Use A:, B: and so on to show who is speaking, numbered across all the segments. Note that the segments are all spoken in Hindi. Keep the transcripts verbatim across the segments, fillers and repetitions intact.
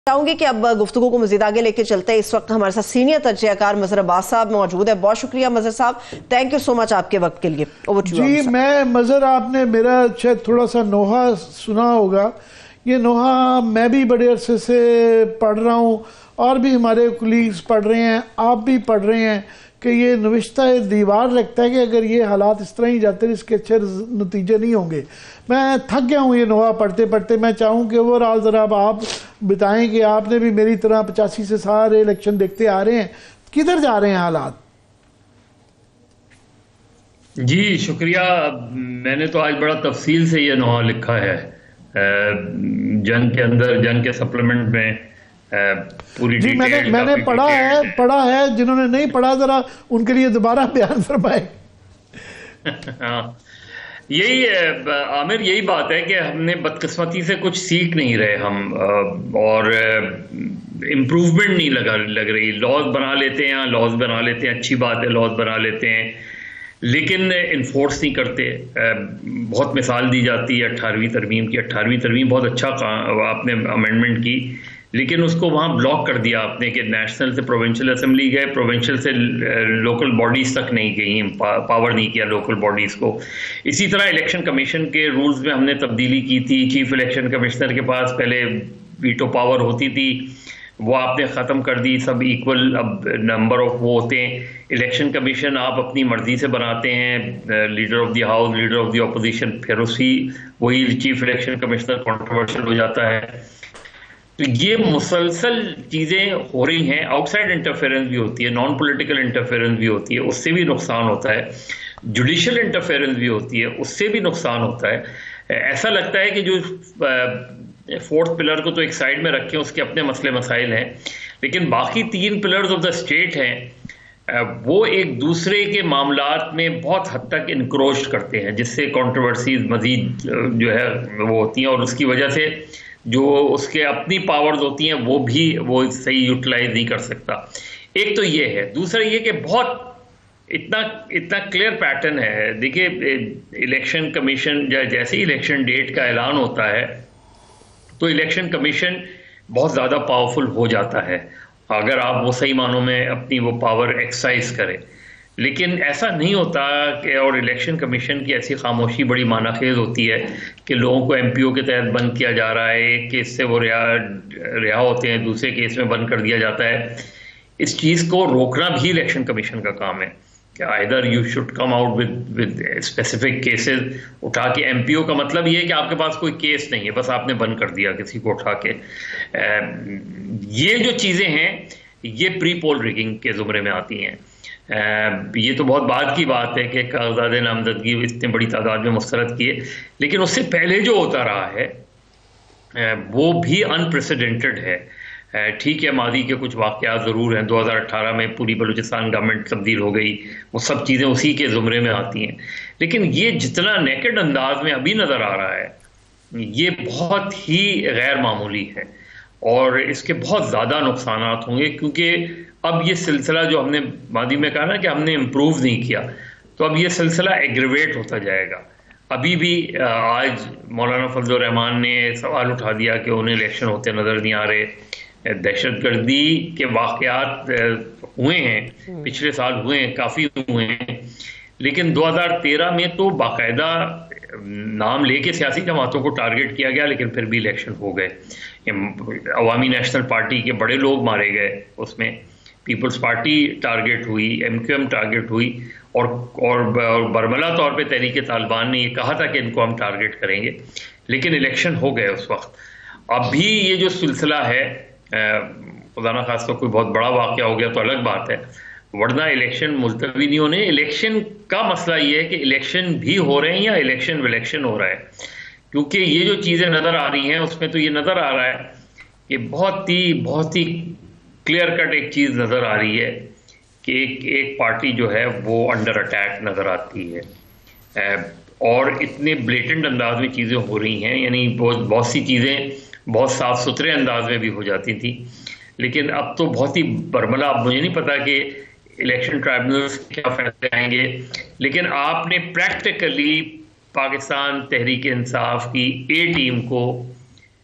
A: चाहूंगी कि अब गुफ्तगू को मजीद आगे लेके चलते हैं। इस वक्त हमारे साथ सीनियर तजज़ियाकार मजहर अब्बास साहब मौजूद है। बहुत शुक्रिया मजहर साहब, थैंक यू सो मच आपके वक्त के लिए।
B: जी मैं मजहर, आपने मेरा शायद थोड़ा सा नोहा सुना होगा। ये नोहा मैं भी बड़े अरसे से पढ़ रहा हूँ और भी हमारे कुलीग्स पढ़ रहे हैं, आप भी पढ़ रहे हैं कि ये नविश्ता दीवार लगता है कि अगर ये हालात इस तरह ही जाते हैं इसके अच्छे नतीजे नहीं होंगे। मैं थक गया हूँ ये नोहा पढ़ते पढ़ते। मैं चाहूँ कि ओवरऑल ज़रा अब आप बताएं कि आपने भी मेरी तरह पचासी से सारे इलेक्शन देखते आ रहे हैं, किधर जा रहे हैं हालात?
C: जी शुक्रिया। मैंने तो आज बड़ा तफसील से ये नोहा लिखा है जंग के अंदर, जंग के सप्लीमेंट में पूरी
B: जी मैंने मैंने पढ़ा है पढ़ा है जिन्होंने नहीं पढ़ा जरा उनके लिए दोबारा बयान फरमाए।
C: हाँ यही है आमिर, यही बात है कि हमने बदकिस्मती से कुछ सीख नहीं रहे हम, और इम्प्रूवमेंट नहीं लगा लग रही। लॉज बना लेते हैं, लॉज बना लेते हैं, अच्छी बात है, लॉज बना लेते हैं, लेकिन इन्फोर्स नहीं करते। बहुत मिसाल दी जाती है अट्ठारहवीं तरमीम की। अट्ठारहवीं तरमीम बहुत अच्छा आपने अमेंडमेंट की, लेकिन उसको वहाँ ब्लॉक कर दिया आपने कि नेशनल से प्रोविंशियल असेंबली गए, प्रोविंशियल से लोकल बॉडीज़ तक नहीं गई, पा, पावर नहीं किया लोकल बॉडीज़ को। इसी तरह इलेक्शन कमीशन के रूल्स में हमने तब्दीली की थी। चीफ इलेक्शन कमिश्नर के पास पहले वीटो पावर होती थी, वो आपने ख़त्म कर दी। सब इक्वल अब नंबर ऑफ वो होते हैं। इलेक्शन कमीशन आप अपनी मर्ज़ी से बनाते हैं, leader of the house, leader of the opposition, फिर उसी वही चीफ इलेक्शन कमिश्नर कंट्रोवर्शियल हो जाता है। तो ये मुसलसल चीज़ें हो रही हैं। आउटसाइड इंटरफेरेंस भी होती है, नॉन पॉलिटिकल इंटरफेरेंस भी होती है, उससे भी नुकसान होता है। जुडिशल इंटरफेरेंस भी होती है, उससे भी नुकसान होता है। ऐसा लगता है कि जो फोर्थ पिलर को तो एक साइड में रखें, उसके अपने मसले मसाइल हैं, लेकिन बाकी तीन पिलर्स ऑफ द स्टेट हैं वो एक दूसरे के मामलात में बहुत हद तक इनक्रोच करते हैं, जिससे कंट्रोवर्सीज मजीद जो है वो होती हैं, और उसकी वजह से जो उसके अपनी पावर्स होती हैं वो भी वो सही यूटिलाइज नहीं कर सकता। एक तो ये है। दूसरा ये कि बहुत इतना इतना क्लियर पैटर्न है। देखिए इलेक्शन कमीशन जैसे ही इलेक्शन डेट का ऐलान होता है तो इलेक्शन कमीशन बहुत ज़्यादा पावरफुल हो जाता है अगर आप वो सही मानों में अपनी वो पावर एक्सरसाइज करें। लेकिन ऐसा नहीं होता कि, और इलेक्शन कमीशन की ऐसी खामोशी बड़ी मानाखेज होती है कि लोगों को एमपीओ के तहत बंद किया जा रहा है, एक केस से वो रिहा रिहा होते हैं, दूसरे केस में बंद कर दिया जाता है। इस चीज़ को रोकना भी इलेक्शन कमीशन का काम है कि either you should come out with with specific cases. उठा के एमपीओ का मतलब ये है कि आपके पास कोई केस नहीं है, बस आपने बंद कर दिया किसी को उठा के। ये जो चीज़ें हैं ये प्री पोल रिगिंग के ज़ुमरे में आती हैं। ये तो बहुत बाद की बात है कि कागजात नामजदगी इतनी बड़ी तादाद में मुस्तरद किए, लेकिन उससे पहले जो होता रहा है वो भी अनप्रेसिडेंटेड है। ठीक है, मादी के कुछ वाक़यात ज़रूर हैं। दो हज़ार अठारह में पूरी बलूचिस्तान गवर्नमेंट तब्दील हो गई, वो सब चीज़ें उसी के ज़ुमरे में आती हैं। लेकिन ये जितना नेकेड अंदाज में अभी नज़र आ रहा है ये बहुत ही गैर मामूली है, और इसके बहुत ज़्यादा नुकसान होंगे, क्योंकि अब ये सिलसिला जो हमने मादी में कहा ना कि हमने इम्प्रूव नहीं किया, तो अब ये सिलसिला एग्रीवेट होता जाएगा। अभी भी आज मौलाना फजल रहमान ने सवाल उठा दिया कि उन्हें इलेक्शन होते नज़र नहीं आ रहे। दहशतगर्दी के वाक़यात हुए हैं, पिछले साल हुए हैं, काफ़ी हुए हैं, लेकिन दो हज़ार तेरह में तो बाकायदा नाम लेके सियासी जमातों को टारगेट किया गया, लेकिन फिर भी इलेक्शन हो गए। अवामी नेशनल पार्टी के बड़े लोग मारे गए, उसमें पीपल्स पार्टी टारगेट हुई, एमक्यूएम टारगेट हुई, और और बरमला तौर पे तहरीक तालिबान ने ये कहा था कि इनको हम टारगेट करेंगे, लेकिन इलेक्शन हो गए उस वक्त। अभी ये जो सिलसिला है, खुदा ना खास्ता कोई बहुत बड़ा वाक़या हो गया तो अलग बात है, वरना इलेक्शन मुलतवी नहीं होने। इलेक्शन का मसला ये है कि इलेक्शन भी हो रहे हैं या इलेक्शन विलेक्शन हो रहा है, क्योंकि ये जो चीज़ें नज़र आ रही हैं उसमें तो ये नज़र आ रहा है कि बहुत ही बहुत ही क्लियर कट एक चीज़ नज़र आ रही है कि एक एक पार्टी जो है वो अंडर अटैक नज़र आती है, और इतने ब्लेटेंट अंदाज में चीज़ें हो रही हैं। यानी बहुत बहुत सी चीज़ें बहुत साफ सुथरे अंदाज में भी हो जाती थी, लेकिन अब तो बहुत ही बरमला। अब मुझे नहीं पता कि इलेक्शन ट्राइब्यूनल्स क्या फैसले आएंगे, लेकिन आपने प्रैक्टिकली पाकिस्तान तहरीक इंसाफ की ए टीम को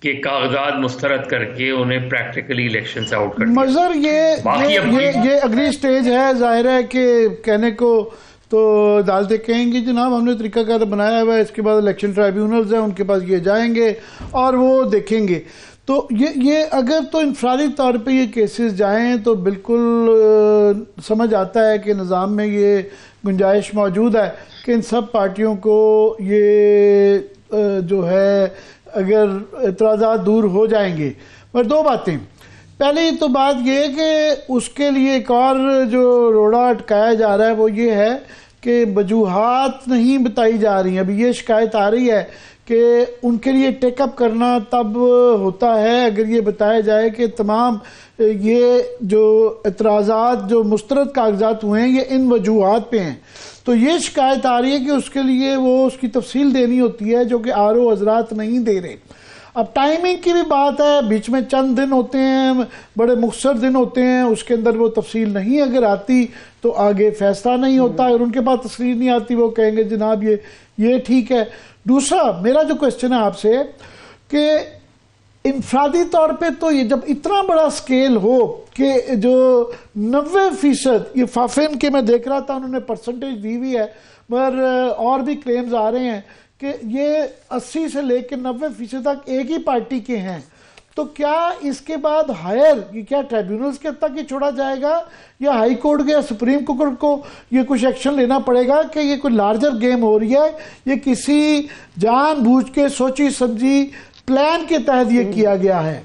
C: के कागजात मुस्तरद करके उन्हें प्रैक्टिकली इलेक्शन से आउट कर दिया।
B: मजर ये
C: बाकी
B: ये,
C: अपनी-
B: ये ये अगली स्टेज है। जाहिर है कि कहने को तो अदालतें कहेंगी जनाब हमने तरीकाकार बनाया हुआ है, इसके बाद इलेक्शन ट्राइब्यूनल्स हैं उनके पास ये जाएंगे और वो देखेंगे। तो ये ये अगर तो इंफरादी तौर पे ये केसेस जाएं तो बिल्कुल आ, समझ आता है कि निज़ाम में ये गुंजाइश मौजूद है कि इन सब पार्टियों को ये आ, जो है अगर एतराज़ात दूर हो जाएंगे। पर दो बातें, पहली तो बात ये है कि उसके लिए एक और जो रोड़ा अटकाया जा रहा है वो ये है कि वजूहात नहीं बताई जा रही हैं। अभी ये शिकायत आ रही है कि उनके लिए टेकअप करना तब होता है अगर ये बताया जाए कि तमाम ये जो एतराज़ात जो मुस्तरद कागजात हुए हैं ये इन वजूहात पे हैं। तो ये शिकायत आ रही है कि उसके लिए वो उसकी तफसील देनी होती है जो कि आर ओ हजरात नहीं दे रहे। अब टाइमिंग की भी बात है, बीच में चंद दिन होते हैं, बड़े मुख्तसर दिन होते हैं, उसके अंदर वो तफसील नहीं अगर आती तो आगे फैसला नहीं होता और उनके पास तस्रीर नहीं आती, वो कहेंगे जनाब ये ये ठीक है। दूसरा मेरा जो क्वेश्चन है आपसे कि इंफरादी तौर पे तो ये जब इतना बड़ा स्केल हो कि जो नब्बे फीसद ये फाफिन के मैं देख रहा था उन्होंने परसेंटेज दी हुई है, मगर और भी क्लेम्स आ रहे हैं कि ये अस्सी से लेकर नब्बे फीसद तक एक ही पार्टी के हैं। तो क्या इसके बाद हायर ये क्या ट्राइब्यूनल्स के तक ही छोड़ा जाएगा या हाई कोर्ट या सुप्रीम कोर्ट को ये कुछ एक्शन लेना पड़ेगा कि ये कोई लार्जर गेम हो रही है, ये किसी जानबूझ के सोची समझी प्लान के तहत ये किया गया है?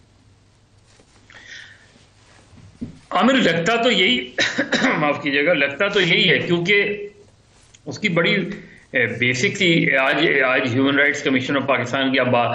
C: आमिर लगता तो यही माफ कीजिएगा, लगता तो यही है क्योंकि उसकी बड़ी बेसिक सी आज आज Human Rights Commission of Pakistan की अब्बा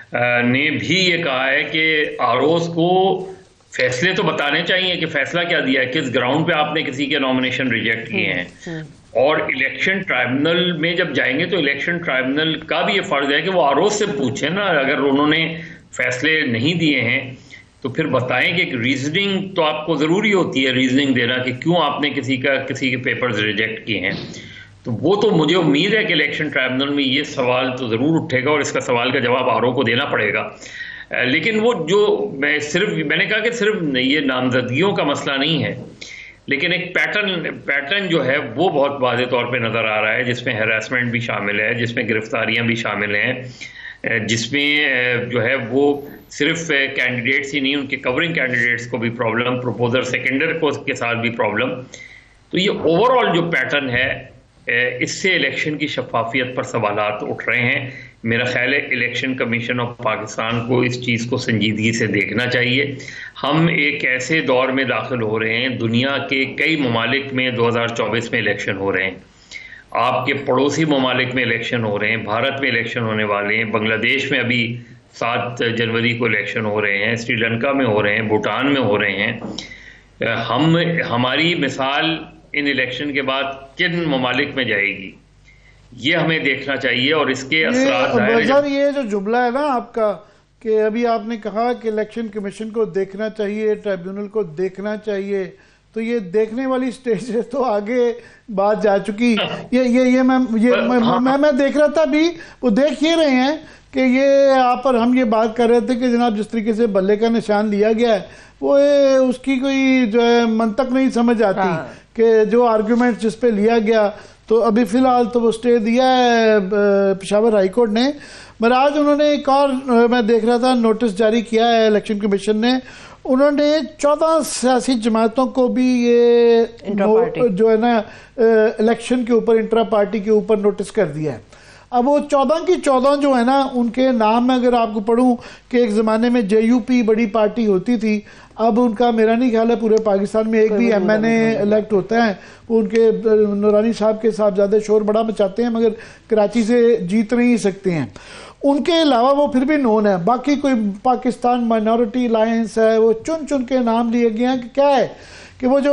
C: ने भी ये कहा है कि आरोज को फैसले तो बताने चाहिए कि फैसला क्या दिया है, किस ग्राउंड पे आपने किसी के नॉमिनेशन रिजेक्ट किए हैं। और इलेक्शन ट्राइब्यूनल में जब जाएंगे तो इलेक्शन ट्राइब्यूनल का भी ये फर्ज है कि वो आरोज से पूछे ना, अगर उन्होंने फैसले नहीं दिए हैं तो फिर बताएं कि रीजनिंग तो आपको ज़रूरी होती है, रीजनिंग देना कि क्यों आपने किसी का किसी के पेपर्स रिजेक्ट किए हैं। तो वो तो मुझे उम्मीद है कि इलेक्शन ट्राइब्यूनल में ये सवाल तो ज़रूर उठेगा और इसका सवाल का जवाब आर ओ को देना पड़ेगा। लेकिन वो जो मैं सिर्फ मैंने कहा कि सिर्फ ये नामजदगियों का मसला नहीं है, लेकिन एक पैटर्न पैटर्न जो है वो बहुत वाज़ेह तौर पे नज़र आ रहा है, जिसमें हैरेसमेंट भी शामिल है, जिसमें गिरफ्तारियां भी शामिल हैं, जिसमें जो है वो सिर्फ कैंडिडेट्स ही नहीं उनके कवरिंग कैंडिडेट्स को भी प्रॉब्लम, प्रपोजर सेकेंडर को के साथ भी प्रॉब्लम। तो ये ओवरऑल जो पैटर्न है इससे इलेक्शन की शफाफियत पर सवालात उठ रहे हैं। मेरा ख्याल है इलेक्शन कमीशन ऑफ पाकिस्तान को इस चीज़ को संजीदगी से देखना चाहिए। हम एक ऐसे दौर में दाखिल हो रहे हैं, दुनिया के कई ममालिक में दो हज़ार चौबीस में इलेक्शन हो रहे हैं, आपके पड़ोसी ममालिक में इलेक्शन हो रहे हैं, भारत में इलेक्शन होने वाले हैं, बांग्लादेश में अभी सात जनवरी को इलेक्शन हो रहे हैं, श्रीलंका में हो रहे हैं, भूटान में हो रहे हैं। हम हमारी मिसाल इन इलेक्शन के बाद किन ममालिक में जाएगी ये हमें देखना चाहिए और इसके असरात।
B: ये जो जुमला है ना आपका कि अभी आपने कहा कि इलेक्शन कमीशन को देखना चाहिए, ट्राइब्यूनल को देखना चाहिए, तो ये देखने वाली स्टेज है तो आगे बात जा चुकी। ये ये ये मैं ये मैं, हाँ, मैं मैं देख रहा था अभी, वो देख ये रहे हैं कि ये आप पर हम ये बात कर रहे थे कि जनाब जिस तरीके से बल्ले का निशान लिया गया है वो ये, उसकी कोई जो है मंतक नहीं समझ आती। हाँ। कि जो आर्गुमेंट जिस पे लिया गया तो अभी फिलहाल तो वो स्टे दिया है पेशावर हाई कोर्ट ने, मगर आज उन्होंने एक और मैं देख रहा था नोटिस जारी किया है इलेक्शन कमीशन ने। उन्होंने चौदह सियासी जमातों को भी ये जो है ना इलेक्शन के ऊपर इंट्रा पार्टी के ऊपर नोटिस कर दिया है। अब वो चौदह की चौदह जो है ना उनके नाम में अगर आपको पढ़ूं कि एक ज़माने में जे यू पी बड़ी पार्टी होती थी, अब उनका मेरा नहीं ख्याल है पूरे पाकिस्तान में एक भी एम एन ए इलेक्ट होता है। वो उनके नूरानी साहब के साहबजादे शोर बड़ा मचाते हैं मगर कराची से जीत नहीं सकते हैं। उनके अलावा वो फिर भी नोन है, बाकी कोई पाकिस्तान माइनॉरिटी अलायंस है, वो चुन चुन के नाम लिए गए हैं कि क्या है कि वो जो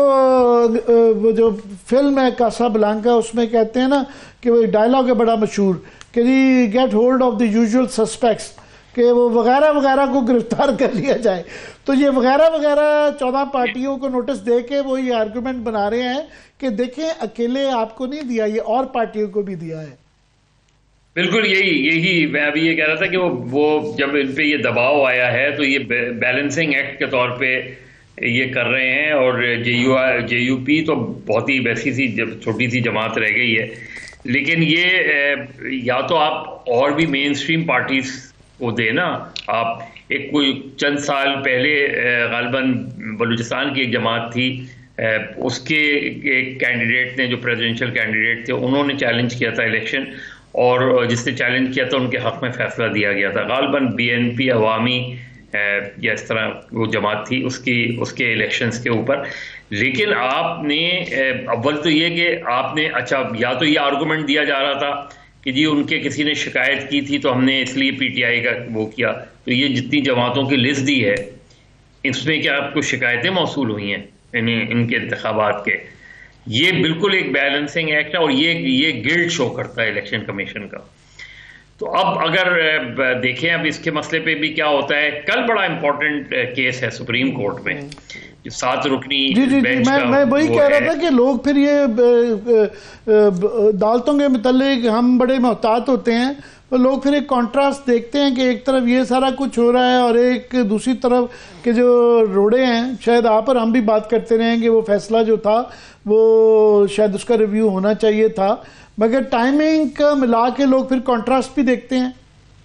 B: वो जो फिल्म है कासाब्लांका उसमें कहते हैं ना कि वो डायलॉग है बड़ा मशहूर कि जी get hold of the usual suspects, कि वो वगैरह वगैरह को गिरफ्तार कर लिया जाए। तो ये वगैरह वगैरह चौदह पार्टियों को नोटिस दे के वो ये आर्गुमेंट बना रहे हैं कि देखें अकेले आपको नहीं दिया, ये और पार्टियों को भी दिया है।
C: बिल्कुल यही यही मैं अभी ये कह रहा था कि वो वो जब इन पे ये दबाव आया है तो ये बैलेंसिंग एक्ट के तौर पे ये कर रहे हैं। और जेयू जेयूपी तो बहुत ही वैसी सी छोटी सी जमात रह गई है, लेकिन ये या तो आप और भी मेन स्ट्रीम पार्टीज को देना। आप एक कोई चंद साल पहले गालिबन बलूचिस्तान की एक जमात थी, उसके एक कैंडिडेट ने, जो प्रेसिडेंशियल कैंडिडेट थे, उन्होंने चैलेंज किया था इलेक्शन, और जिसने चैलेंज किया था उनके हक में फैसला दिया गया था। गालिबन बीएनपी अवामी या इस तरह वो जमात थी उसकी उसके इलेक्शंस के ऊपर। लेकिन आपने अव्वल तो ये कि आपने अच्छा या तो ये आर्गूमेंट दिया जा रहा था कि जी उनके किसी ने शिकायत की थी तो हमने इसलिए पीटीआई का वो किया। तो ये जितनी जमातों की लिस्ट दी है इसमें क्या आपको शिकायतें मौसूल हुई हैं इन्हें इनके इंतखाबात के? ये बिल्कुल एक बैलेंसिंग एक्ट है और ये ये गिल्ट शो करता है इलेक्शन कमीशन का। तो अब अगर देखें अब इसके मसले पे भी क्या होता है, कल बड़ा इंपॉर्टेंट केस है सुप्रीम कोर्ट में, जो सात रुकनी
B: जी जी जी मैं मैं वही कह रहा था कि लोग फिर ये अदालतों के मुतालिक हम बड़े मोहतात होते हैं, तो लोग फिर एक कॉन्ट्रास्ट देखते हैं कि एक तरफ ये सारा कुछ हो रहा है और एक दूसरी तरफ के जो रोड़े हैं, शायद आप और हम भी बात करते रहे कि वो फैसला जो था वो शायद उसका रिव्यू होना चाहिए था, मगर टाइमिंग का मिला के लोग फिर कॉन्ट्रास्ट भी देखते हैं।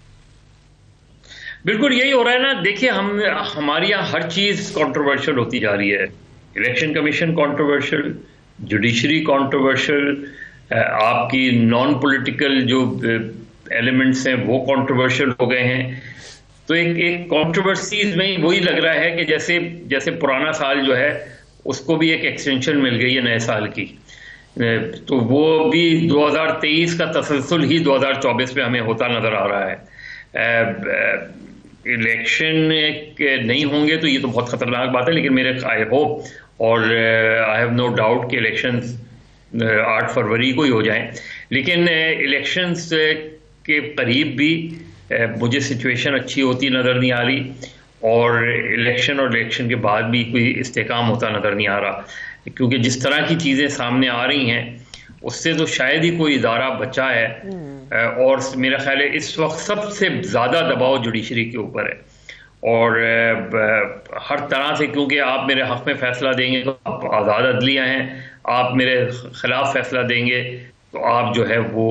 C: बिल्कुल यही हो रहा है ना। देखिए हम हमारे यहाँ हर चीज कंट्रोवर्शियल होती जा रही है। Election commission controversial, judiciary controversial, आपकी नॉन पॉलिटिकल जो एलिमेंट्स हैं वो कंट्रोवर्शियल हो गए हैं। तो एक एक कंट्रोवर्सीज में वही लग रहा है कि जैसे जैसे पुराना साल जो है उसको भी एक एक्सटेंशन मिल गई है नए साल की, तो वो भी दो हज़ार तेईस का तसलसल ही दो हज़ार चौबीस में हमें होता नजर आ रहा है। इलेक्शन नहीं होंगे तो ये तो बहुत खतरनाक बात है, लेकिन मेरे आई होप और आई हैव नो डाउट कि इलेक्शंस आठ फरवरी को ही हो जाएं। लेकिन इलेक्शंस के करीब भी मुझे सिचुएशन अच्छी होती नज़र नहीं आ रही, और इलेक्शन और इलेक्शन के बाद भी कोई इस्तेकाम होता नज़र नहीं आ रहा, क्योंकि जिस तरह की चीज़ें सामने आ रही हैं उससे तो शायद ही कोई इदारा बचा है। और मेरा ख्याल है इस वक्त सबसे ज़्यादा दबाव जुडिशरी के ऊपर है, और हर तरह से, क्योंकि आप मेरे हक़ में फ़ैसला देंगे तो आप आज़ाद अदलिया हैं, आप मेरे ख़िलाफ़ फ़ैसला देंगे तो आप जो है वो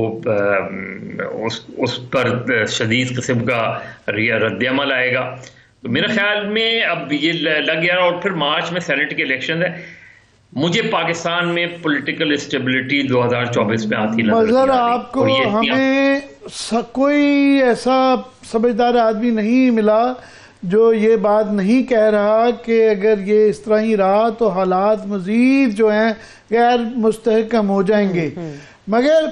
C: उस उस पर शदीद किस्म का रद्द-ए-अमल आएगा। तो मेरे ख्याल में अब ये लग गया। और फिर मार्च में सेनेट के इलेक्शन है, मुझे पाकिस्तान में पॉलिटिकल स्टेबिलिटी दो हज़ार चौबीस में आती
B: नजर आपको हमें कोई ऐसा समझदार आदमी नहीं मिला जो ये बात नहीं कह रहा कि अगर ये इस तरह ही रहा तो हालात मजीद जो हैं गैर मुस्तहकम हो जाएंगे। मगर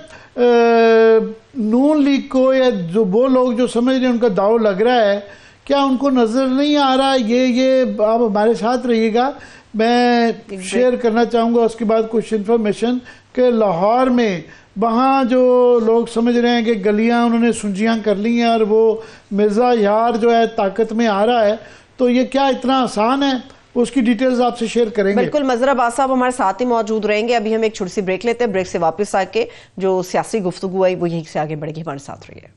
B: नून लीग को या जो वो लोग जो समझ रहे हैं उनका दाव लग रहा है, क्या उनको नजर नहीं आ रहा? ये ये आप हमारे साथ रहिएगा, मैं शेयर करना चाहूँगा उसके बाद कुछ इन्फॉर्मेशन कि लाहौर में वहाँ जो लोग समझ रहे हैं कि गलियाँ उन्होंने सुंजियाँ कर ली हैं और वो मिर्ज़ा यार जो है ताकत में आ रहा है, तो ये क्या इतना आसान है? उसकी डिटेल्स आपसे शेयर करेंगे।
A: बिल्कुल, मजहर अब्बास साहब हमारे साथ ही मौजूद रहेंगे। अभी हम एक छोटी सी ब्रेक लेते हैं, ब्रेक से वापस आके जो सियासी गुफ्तगू आई वो यहीं से आगे बढ़ेगी। हमारे साथ रहिए।